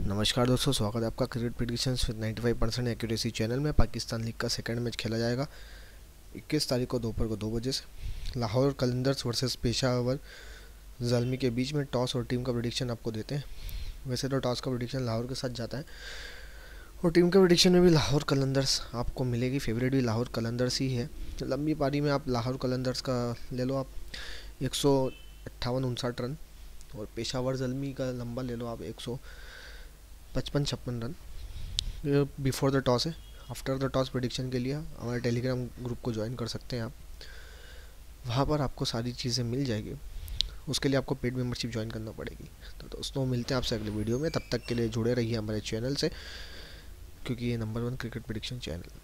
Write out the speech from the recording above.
नमस्कार दोस्तों, स्वागत है आपका cricket predictions with 95% accuracy channel में। पाकिस्तान लीग का सेकंड मैच खेला जाएगा 21 तारीख को दोपहर को 2 बजे से। लाहौर कलंदर्स वर्सेस पेशावर ज़ल्मी के बीच में टॉस और टीम का प्रेडिक्शन आपको देते हैं। वैसे तो टॉस का प्रेडिक्शन लाहौर के साथ जाता है और टीम के प्रेडिक्शन में भी लाहौर कलंदर्स आपको मिलेगी। फेवरेट भी लाहौर कलंदर्स ही है। लंबी पारी में आप लाहौर कलंदर्स का ले लो आप 158-59 रन, और पेशावर ज़ल्मी का लंबा ले लो आप 155-56 रन। बिफोर द टॉस है। आफ्टर द टॉस प्रेडिक्शन के लिए हमारे टेलीग्राम ग्रुप को ज्वाइन कर सकते हैं आप। वहाँ पर आपको सारी चीज़ें मिल जाएगी। उसके लिए आपको पेड मेंबरशिप ज्वाइन करना पड़ेगी। तो दोस्तों, मिलते हैं आपसे अगले वीडियो में। तब तक के लिए जुड़े रहिए हमारे चैनल से, क्योंकि ये नंबर 1 क्रिकेट प्रेडिक्शन चैनल